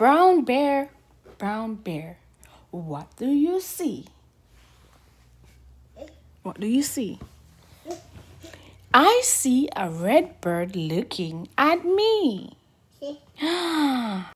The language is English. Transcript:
Brown bear, what do you see? What do you see? I see a red bird looking at me.